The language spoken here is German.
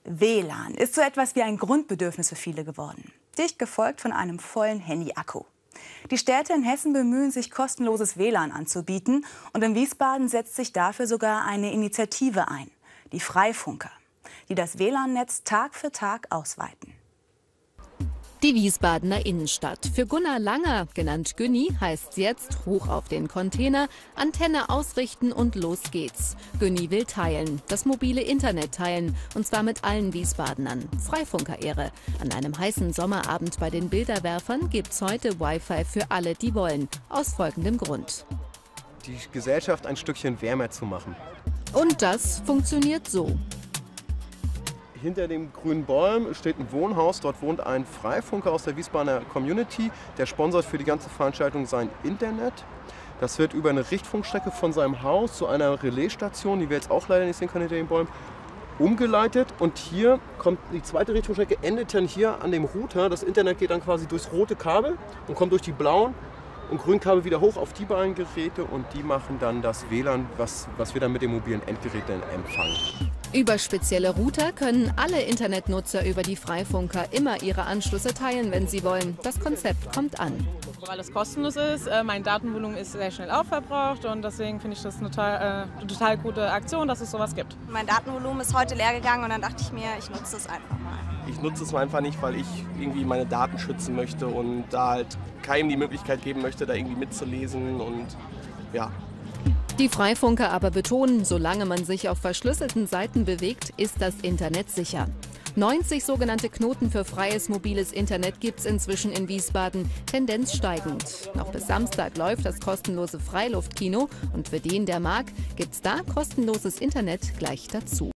WLAN ist so etwas wie ein Grundbedürfnis für viele geworden. Dicht gefolgt von einem vollen Handy-Akku. Die Städte in Hessen bemühen sich, kostenloses WLAN anzubieten. Und in Wiesbaden setzt sich dafür sogar eine Initiative ein, die Freifunker, die das WLAN-Netz Tag für Tag ausweiten. Die Wiesbadener Innenstadt. Für Gunnar Langer, genannt Günni, heißt's jetzt hoch auf den Container, Antenne ausrichten und los geht's. Günni will teilen, das mobile Internet teilen, und zwar mit allen Wiesbadenern. Freifunker-Ehre. An einem heißen Sommerabend bei den Bilderwerfern gibt's heute Wi-Fi für alle, die wollen. Aus folgendem Grund. Die Gesellschaft ein Stückchen wärmer zu machen. Und das funktioniert so. Hinter dem grünen Baum steht ein Wohnhaus. Dort wohnt ein Freifunker aus der Wiesbadener Community. Der sponsert für die ganze Veranstaltung sein Internet. Das wird über eine Richtfunkstrecke von seinem Haus zu einer Relaisstation, die wir jetzt auch leider nicht sehen können hinter den Bäumen, umgeleitet. Und hier kommt die zweite Richtfunkstrecke, endet dann hier an dem Router. Das Internet geht dann quasi durchs rote Kabel und kommt durch die blauen und grünen Kabel wieder hoch auf die beiden Geräte. Und die machen dann das WLAN, was wir dann mit den mobilen Endgeräten empfangen. Über spezielle Router können alle Internetnutzer über die Freifunker immer ihre Anschlüsse teilen, wenn sie wollen. Das Konzept kommt an. Weil es kostenlos ist, mein Datenvolumen ist sehr schnell aufverbraucht und deswegen finde ich das eine total gute Aktion, dass es sowas gibt. Mein Datenvolumen ist heute leer gegangen und dann dachte ich mir, ich nutze es einfach mal. Ich nutze es einfach nicht, weil ich irgendwie meine Daten schützen möchte und da halt keinem die Möglichkeit geben möchte, da irgendwie mitzulesen und ja. Die Freifunker aber betonen, solange man sich auf verschlüsselten Seiten bewegt, ist das Internet sicher. 90 sogenannte Knoten für freies mobiles Internet gibt es inzwischen in Wiesbaden, Tendenz steigend. Noch bis Samstag läuft das kostenlose Freiluftkino und für den, der mag, gibt's da kostenloses Internet gleich dazu.